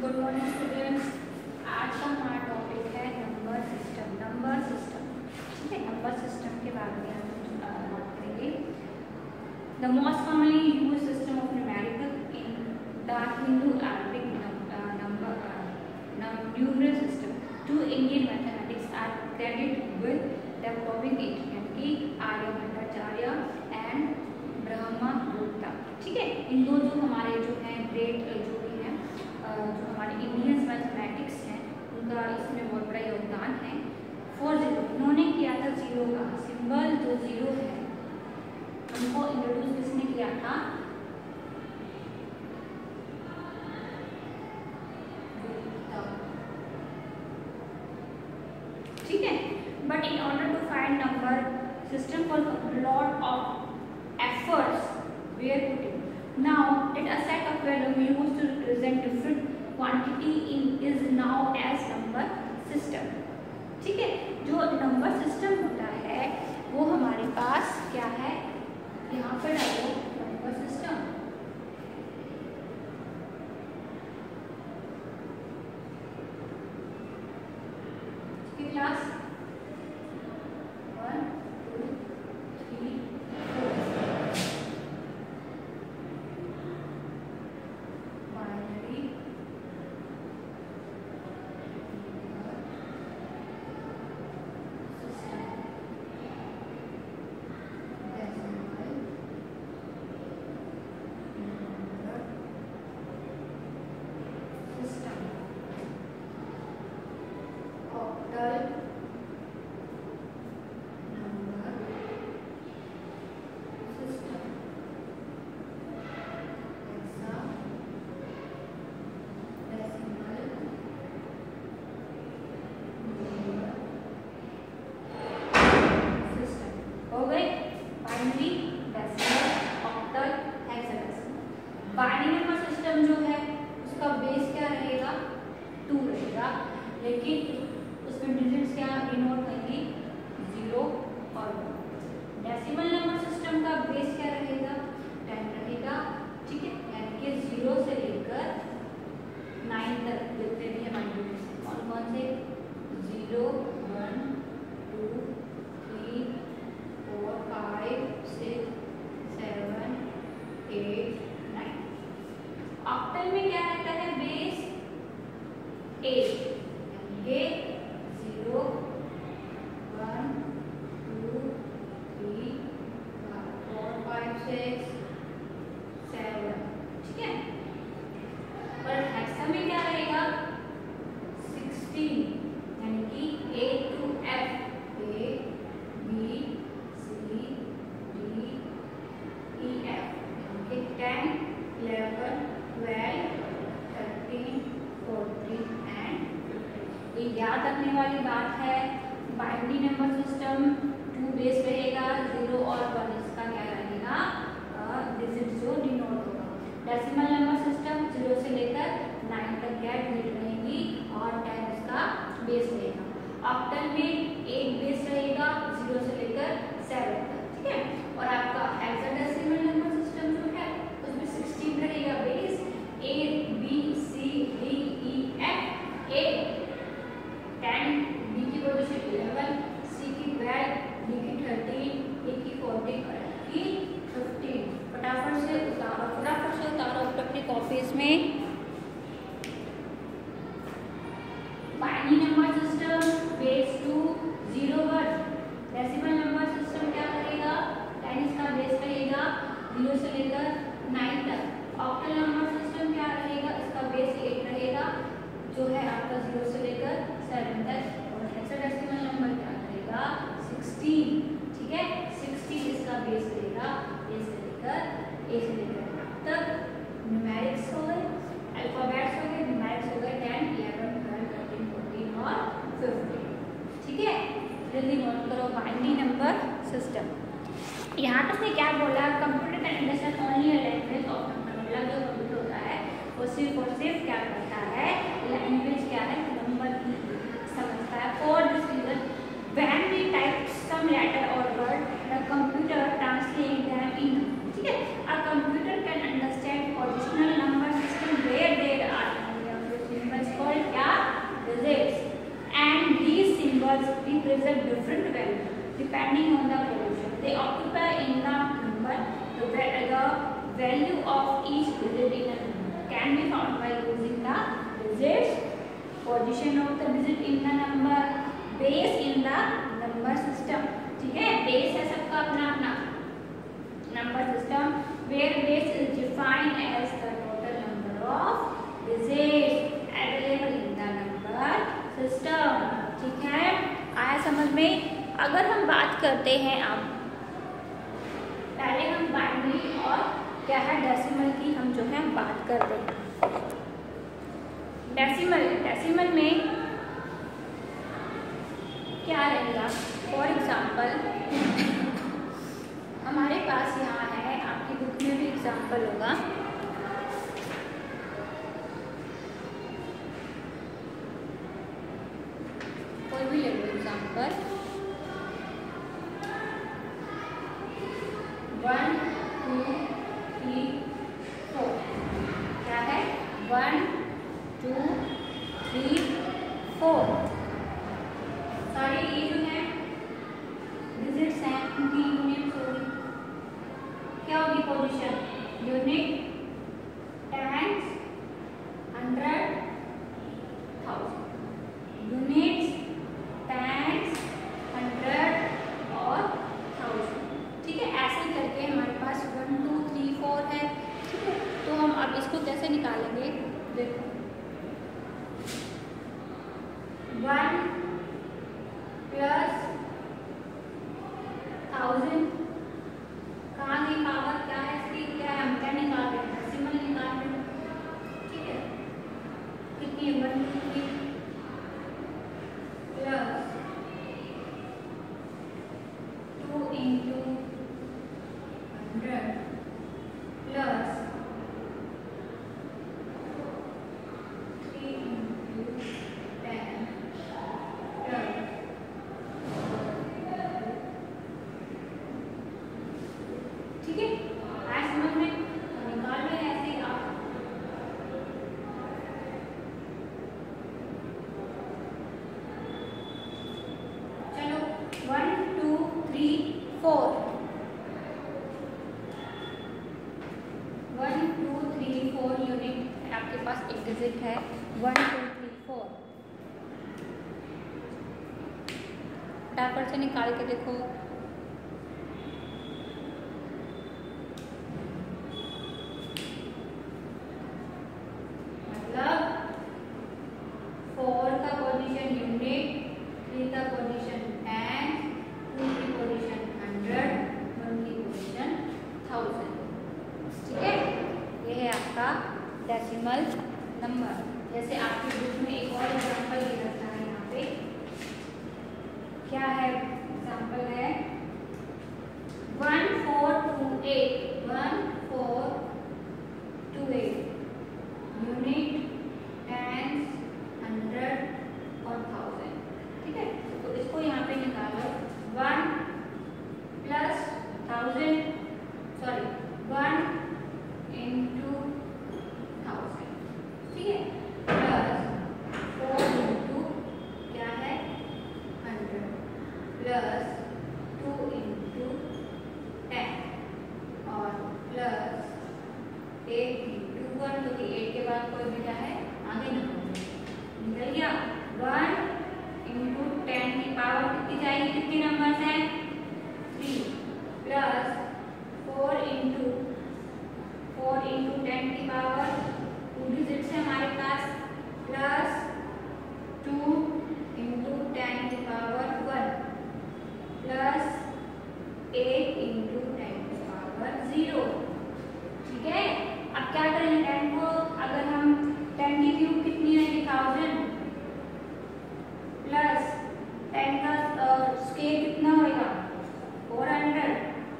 Good morning students. आज का हमारा टॉपिक है नंबर सिस्टम। नंबर सिस्टम, ठीक है। नंबर सिस्टम के बारे में हम बात करेंगे। The most commonly used system of numerical in the Hindu Arabic numeral system to Indian mathematics are credit with developing it, यानी कि आर्यभट्टाचार्य एंड ब्रह्मगुप्ता, ठीक है। इन दो जो हमारे जो हैं ग्रेट जो भी हैं जो हमारे इंडियन मैथमेटिक्स हैं उनका इसमें बहुत बड़ा योगदान है। 40 इन्होंने किया था जीरो का सिंबल, जो जीरो है उनको इंट्रोड्यूस किसने किया था? ठीक है। But in order to find number system for lot of efforts were put in. Now let a set of value used to represent different quantity is now as number system, ठीक है। जो number system होता है वो हमारे पास क्या है, यहाँ पर डालो नंबर सिस्टम। ठीक है क्लास, 1 2 3 बाइनरी नंबर सिस्टम जो है उसका बेस क्या रहेगा? 2 रहेगा, लेकिन उसमें डिजिट्स क्या डिनोट होंगी? 0 और 1। डेसिमल नंबर सिस्टम का बेस क्या रहेगा? 10 रहेगा, ठीक है। यानी कि 0 से लेकर 9 तक जितने भी हमारे डिजिट्स कौन कौन से? 0 1 2 3 4 5 6 7 8 9। ऑक्टल में क्या रहता है? बेस 8, यानी 0 1 2 3 4 5 6 7, ठीक है। और हेक्सा में क्या रहेगा? 16, यानी कि A to F, A B C D E F, यानी कि 10 11 12 13 14 एंड 15। ये याद रखने वाली बात है। बाइनरी नंबर सिस्टम 2 बेस रहेगा, 0 और 1 इसका क्या रहेगा? डिजिट जो डिनोट होगा। डेसिमल नंबर सिस्टम 0 से लेकर 9 तक क्या डिजिट रहेगी और 10 इसका बेस रहेगा। ऑक्टल में 1 बेस रहेगा 0 से लेकर 7 तक, ठीक है। और आपका हेक्साडेसिमल नंबर सिस्टम जो है उसमें 16 रहेगा base, A B C D E F, A 10, B की पोजीशन 11, C की 12, D की 13, A की 14 और F की 15। फटाफट से उतारो अपनी कॉपीज में। Binary number system base 2 0 1। Decimal number system क्या करेगा? 10 इसका बेस रहेगा 0 से लेकर 9 तक। ऑक्टल नंबर सिस्टम क्या रहेगा? इसका बेस 8 रहेगा जो है आपका 0 से लेकर 7 तक। और हेक्साडेसिमल नंबर क्या करेगा? 16, ठीक है। 16 इसका बेस रहेगा A से लेकर तक। न्यूमेरिक्स हो गए, अल्फाबेट्स हो गए, न्यूमेरिक्स हो गए 10 11 12 13 14 और 15, ठीक है। जल्दी नोट करो बाइनरी नंबर सिस्टम। यहाँ तक ने क्या बोला? Computer can understand only a language of number. मतलब जो कंप्यूटर होता है वो सिर्फ और सिर्फ क्या करता है? लैंग्वेज क्या है? नंबर की समझता है। For this reason when we type some letter और word the computer translate them in, ठीक है। A computer can understand positional number system where there are position of the digit in the number, base in the number system. ठीक है, base है सबका अपना अपना number system, where base is defined as the total number of digits available in the number system. ठीक है, आया समझ में। अगर हम बात करते हैं, अब पहले हम बाइनरी और क्या है डेसिमल की हम जो है बात करते हैं। डेसिमल में क्या रहेगा? फॉर एग्जाम्पल हमारे पास यहाँ है, आपकी बुक में भी एग्जाम्पल होगा, कोई भी ले लो एग्जाम्पल। 1 2 3 4 क्या है? 1 2 3 4 सारे ये जो है डिजिट्स हैं, उनकी यूनिट्स होगी, क्या होगी position? Unit, tens, 100, 1000, units, tens, 100 और 1000। ठीक है, ऐसे करके हमारे पास 1 2 3 4 है। ठीक है, तो हम अब इसको कैसे निकालेंगे? देखो 1 प्लस 1000 कहाँ की पावर क्या है इसकी? क्या है? हम क्या निकाल रहे हैं? डेसिमल निकाल रहे हैं। ठीक है, कितनी है? 1 2 3 plus 2 into 100 plus 3 into 10 plus, ठीक है, आज समझ में निकाल रहे हैं ऐसे ही आप। चलो 1 2 3 4 1 2 3 4 यूनिट आपके पास एक डिजिट है 1 2 3 4। फटाफट से निकाल के देखो। मतलब 4 का पोजीशन यूनिट, 3 का पोजीशन 10, 2 की पोजीशन 100, 1 की पोजीशन 1000। ठीक है, ये है आपका डेसिमल नंबर। जैसे आपकी बुक में एक और एग्जांपल दे रखा है, यहाँ पे क्या है? एग्जांपल है 1428 1428 यूनिट, टेंस, 100 और 1000। ठीक है, तो इसको यहाँ पे निकालो। 1 प्लस 1000 सॉरी 1 इंटू 1000। ठीक है, प्लस 4 इंटू क्या है? 100 प्लस 2 इंटू 10 और प्लस 8 इंटू 1, क्योंकि 8 के बाद कोई भी क्या है आगे निकल गया। 1 इंटू 10 की पावर कितनी जाएगी? कितने नंबर्स हैं? 3 प्लस 4 इंटू 10 की पावर 2 डिजिट्स है हमारे पास, प्लस 2 इंटू 10 की पावर 1 प्लस 8 इंटू 10 की पावर 0। ठीक है, अब क्या करेंगे? 10 को अगर हम 10 की क्यूब कितनी है? 1000 प्लस 10 का स्केयर कितना होगा? 400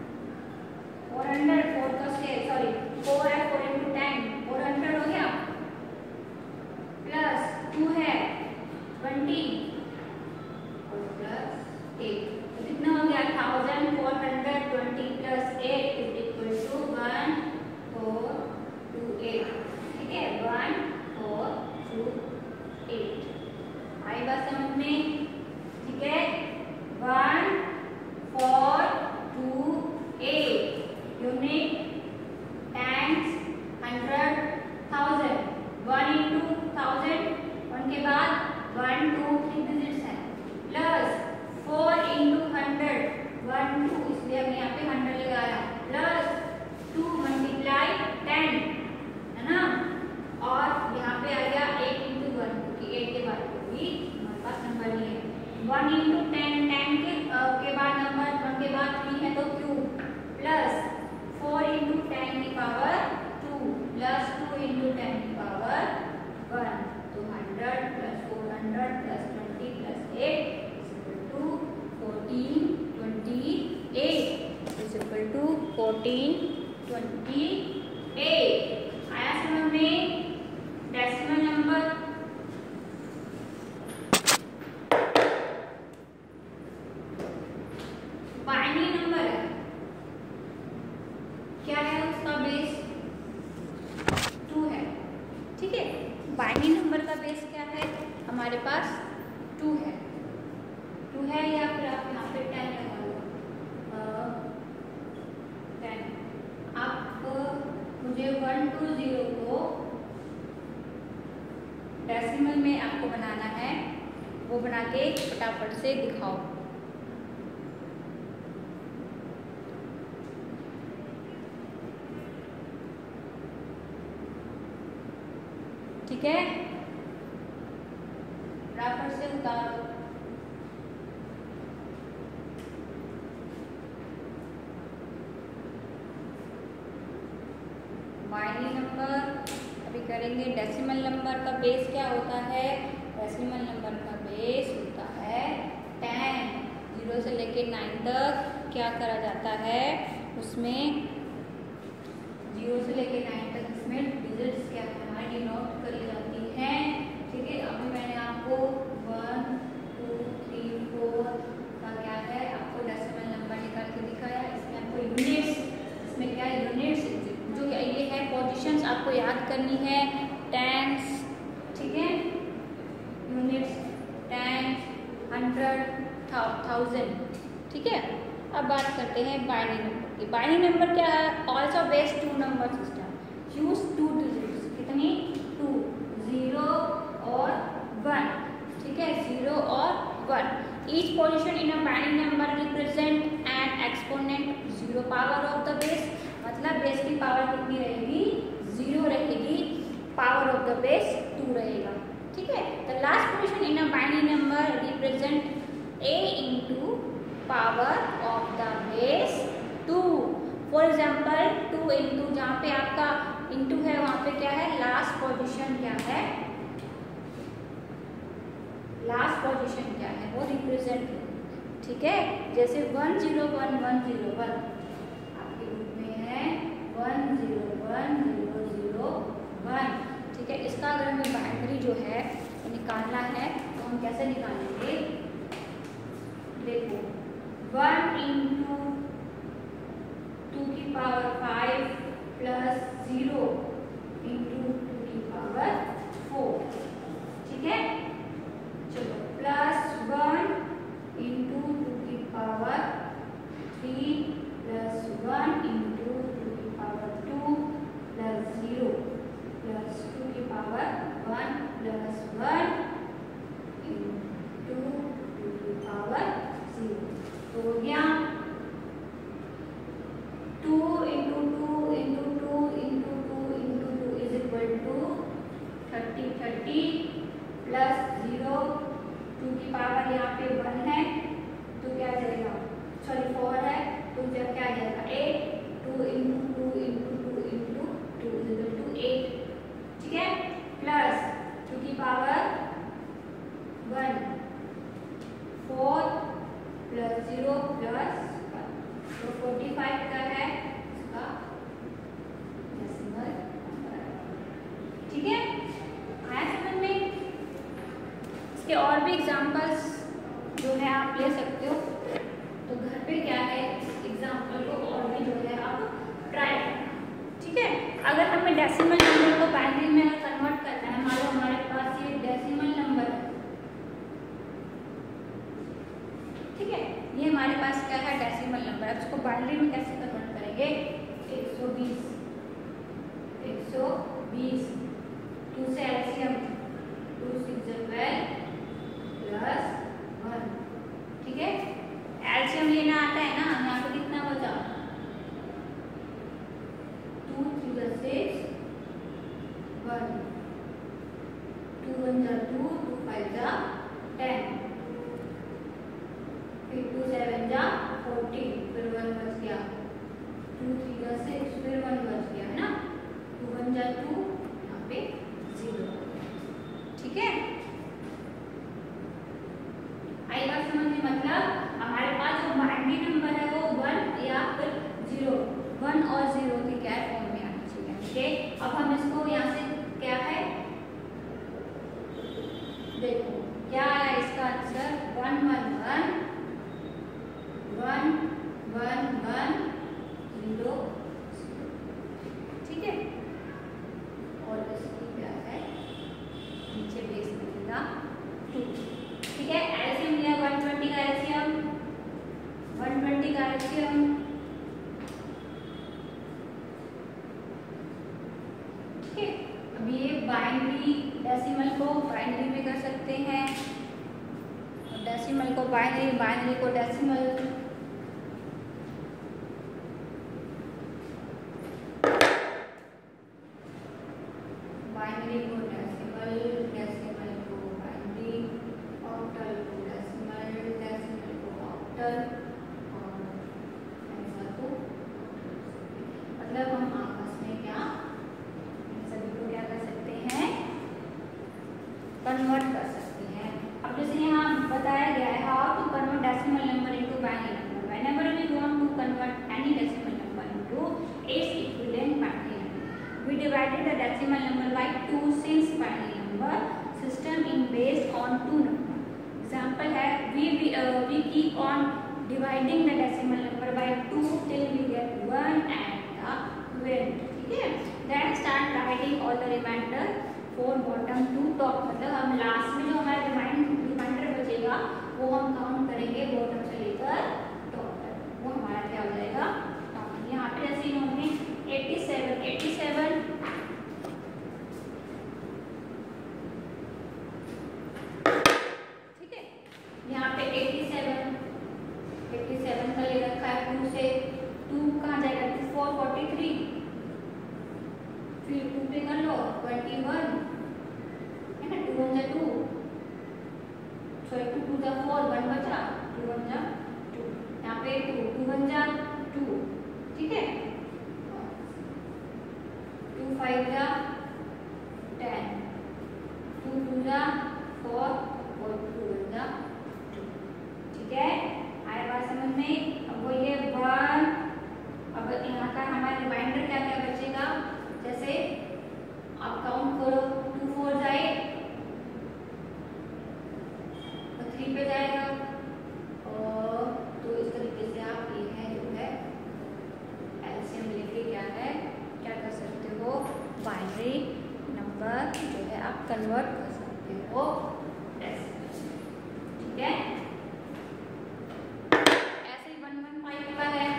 4 का स्केयर सॉरी 4 है, 4 इंटू 10 400 हो गया, प्लस 2 है 20 और प्लस 8, तो कितना हो गया? 1420 प्लस 8 इज इक्वल टू 1428। ठीक है, 1428 आई बात समझ में? ठीक है, 1428 यूनिट, टेंस, 100, 1000। 1 इंटू 1000, 1 के बाद 1 इंटू 10, 10 के बाद नंबर 1 के बाद 3 है तो क्यूब, प्लस 4 इंटू 10 की पावर 2 प्लस 2 इंटू 10 की पावर 1, तो 100 plus 400 plus 20 plus 8 to 14 28 is equal to 14 28। आया समझ में? डेसिमल नंबर बाइनरी नंबर है, क्या है उसका बेस 2 है। ठीक है, बाइनरी नंबर का बेस क्या है हमारे पास 2 है, 2 है, या फिर आप यहाँ पे 10 लगा लो, 10। आप मुझे 1 to 0 को डेसिमल में आपको बनाना है, वो बना के फटाफट से दिखाओ। ठीक है, फटाफट से उतारो। बाइनरी नंबर अभी करेंगे। डेसिमल नंबर का बेस क्या होता है? डेसिमल नंबर का बेस होता है 10। 0 से लेके 9 तक क्या करा जाता है उसमें, 0 से लेके 9 तक इसमें डिजिट्स क्या हमारी डिनोट करी जाती हैं। ठीक है, अभी मैंने आपको 1 2 3 4 का क्या है आपको डेसिमल नंबर निकाल के दिखाया। इसमें आपको यूनिट्स, इसमें क्या यूनिट्स जो ये है पोजीशंस आपको याद करनी है, टेंस। ठीक है, यूनिट्स, टेंस, 100, 1000। ठीक है, अब बात करते हैं बाइनरी नंबर की। बाइनरी नंबर क्या है? Also based 2 number system, use 2 digits. कितनी? 2, 0 और 1। ठीक है, 0 और 1। Each position in a binary number represent an exponent 0 power of the base. मतलब बेस की पावर कितनी रहेगी? 0 रहेगी, पावर ऑफ द बेस 2 रहेगा। ठीक है, the last position in a binary number represent a into power of the base 2। For example 2 into, जहाँ पे आपका इंटू है वहां पे क्या है? लास्ट पोजीशन क्या है? लास्ट पोजीशन क्या है वो रिप्रेजेंट है। ठीक है, जैसे 1 0 1 1 0 1 आपके ग्रुप में है 1 0 1 0 0 1। ठीक है, इसका अगर हमें बाइनरी जो है तो निकालना है तो हम कैसे निकालेंगे? देखो 1 इंटू 2 की पावर 5 प्लस 0 इंटू 2 की पावर 4। ठीक है, चलो प्लस 1 इंटू 2 की पावर 3 प्लस 1 इंटू 2 की पावर 2 प्लस 0 प्लस 2 की पावर 1 प्लस 1 इंटू 2 की पावर 0। तो हो गया 2 into 2 into 2 into 2 into 2 is equal to 30 30 plus 0 2 की पावर यहाँ पे 1 है तो क्या आ जाएगा? सॉरी 4 है तो जब क्या आ जाएगा 8। 2 into 2 into 2 into 2 is equal to 8। ठीक है, प्लस 2 की पावर 1 4 प्लस 0 प्लस 1 तो 45 का है इसका डेसिमल नंबर। ठीक है, आया समझ में? इसके और भी एग्जांपल्स जो है आप ले सकते हो, तो घर पे क्या है एग्जांपल को और भी जो है आप ट्राई करना। ठीक है, अगर हमें डेसिमल नंबर को बाइनरी में कन्वर्ट करना है, मान लो हमारे पास ये डेसिमल नंबर है। ठीक है, ये हमारे पास क्या है? Decimal number. अब इसको बाइनरी में कैसे कन्वर्ट करेंगे? 120 120 2 से एलसीएम 2 6 12 प्लस 1। ठीक है, एलसीएम लेना आता है ना? यहाँ पे कितना बचा? 2 3 6 1 2 1 2 2 5 10। 14, फिर 1 बच गया, 2 3 जा 6, फिर 1 बच गया है ना, 2 1 जा 2, यहाँ पे 0। ठीक है, आई बात समझ में? मतलब हमारे पास जो बाइनरी नंबर है वो 1 या फिर 0, 1 और 0 के क्या फॉर्म में आना चाहिए। ठीक है, अब हम इसको यहाँ से क्या है, देखो क्या आया इसका आंसर, 1 1 1 1 1 1 0। ठीक है, और इसकी क्या है, नीचे बेस बनेगा 2। ठीक है, एलसीएम लिया 120 का एलसीएम, 120 का एलसीएम। ठीक है, अब ये बाइनरी डेसिमल को बाइनरी में कर सकते हैं, और डेसिमल को बाइनरी, बाइनरी को डेसिमल। बाइनरी को डेसिमल, डेसिमल को बाइनरी, ऑक्टल को डेसिमल, डेसिमल को ऑक्टल, और ऐसा तो मतलब हम आपस में क्या सभी को क्या कर सकते हैं, कन्वर्ट कर सकते हैं। अब जैसे यहाँ बताया गया है how to convert decimal number into binary number, whenever we want to convert any decimal number into its equivalent binary number, we divided the decimal number by 2 since binary number system is based on 2 number. Example है we keep on dividing the decimal number by 2 till we get 1 and the 20। ठीक है, then start writing all the remainder for bottom to top, मतलब हम last में जो हमारा reminder बचेगा वो हम काउंट करेंगे बॉटम से लेकर टॉप तक, वो हमारा क्या हो जाएगा। यहाँ पे जैसे इन्होंने 87 87 ठीक है, यहाँ पे 87 का ले रखा है 2 से, 2 कहाँ जाएगा, 4 43, फिर 2 पे कर लो 21 है ना, 2 1 जा 2, सॉरी 2 2 जा 4, 1 बचा, 2 1 जा 2, यहाँ पे 2 2 1 जा 2। ठीक है, 2 5 जा 10, 2 2 जा 4 और 2 1 जा 2। ठीक है, आया बात समझ में। अब वो ये 1, अब यहाँ का हमारा रिमाइंडर क्या क्या बचेगा, जैसे आप काउंट करो, 2 4 जाए तो 3 पे जाएगा, और तो इस तरीके से आप ये है जो है एलसीएम लेके क्या है, क्या कर सकते हो, बाइनरी नंबर जो है आप कन्वर्ट कर सकते हो डेसिमल। ठीक है, ऐसे ही 115 का है।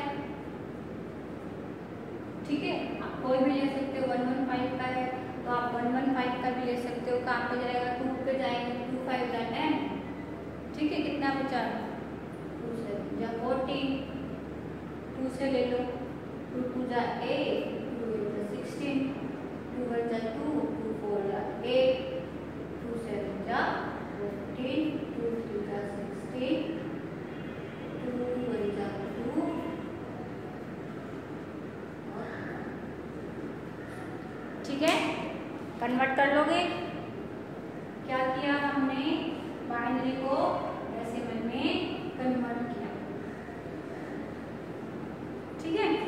ठीक है, आप कोई भी ले सकते हो, 115 का है तो आप 115 का भी ले सकते हो, कहाँ पे जाएगा, 2 पे जाएंगे, 2 5 जा 10। ठीक है, कितना बचा, 2 से जा 14, 2 से ले लो, 2 2 जा 8, 2 8 जा 16, 2 1 जा 2, 2 4 जा 8, 2 7 जा 14, 2 3 जा 16, 2 1 जा 2, ठीक है, कन्वर्ट कर लोगे। क्या किया हमने, बाइनरी को डेसिमल में कन्वर्ट किया। ठीक है,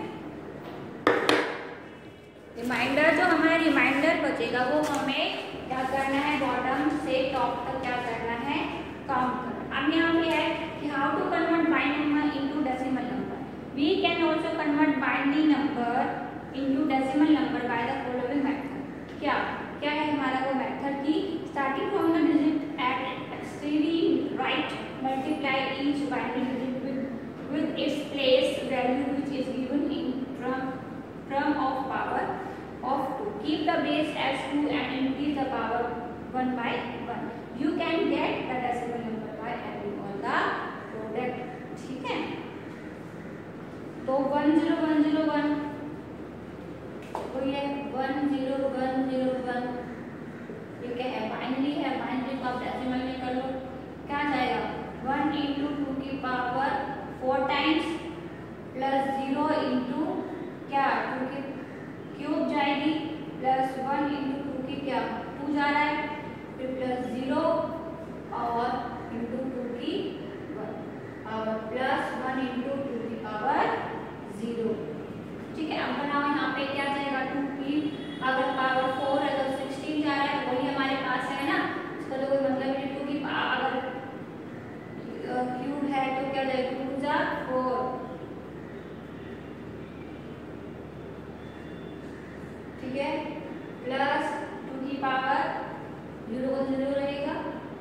रिमाइंडर जो हमारा रिमाइंडर बचेगा वो हमें क्या करना है, बॉटम से टॉप तक क्या करना है, काउंट करना। अब यहाँ पे है कि how to convert binary number into decimal number, we can also convert binary number into decimal number by the following method. क्या क्या है हमारा वो मेथड की, starting from the digit at extreme right, multiply each binary digit with its place value which is given in term of power of 2. Keep the base as 2 and increase the power 1 by 1. You can get the decimal number by adding all the product. ठीक है, तो 10101 तो ये 10101 ये क्या है, binary है, binary को आप डेसिमल में कर लो, क्या जाएगा 1 × 2 की पावर 4 टाइम्स प्लस 0 इंटू क्या 2 की क्यूब जाएगी, प्लस 1 इंटू 2 की क्या 2 जा रहा है, फिर प्लस 0 और इंटू 2 की 1 और प्लस 1 इंटू 2 की पावर 0। ठीक है, अब बनाओ यहाँ पे क्या जाएगा 2 की अगर पावर 4 है तो 16 जा रहा है, तो वही हमारे पास है ना, इसका तो कोई मतलब नहीं। 2 की अगर क्यूब है तो क्या जाएगा 2 जा 4। ठीक है, प्लस 2 की पावर 0 को 0 रहेगा,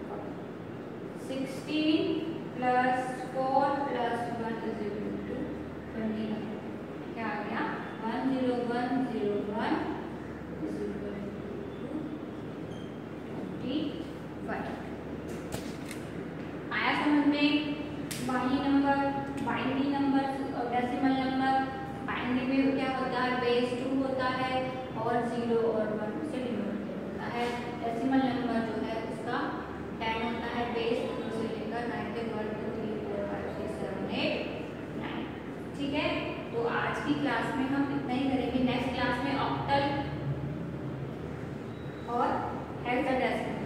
16 plus 4 plus 1 is equal to 21। क्या आ गया 10101 इज इक्वल टू 25। आया समझ में? बाइनरी नंबर, बाइनरी नंबर और डेसिमल नंबर। बाइनरी में क्या होता है बेस 2 होता है और 0 और 1 से डिनोट होता है। डेसिमल नंबर जो है उसका 10 होता है, बेस 2 से लेकर 9 तक 1 2 3 4 5 6 7 8 9। ठीक है, तो आज की क्लास में हम इतना ही करेंगे। नेक्स्ट क्लास में ऑक्टल और हेक्साडेसिमल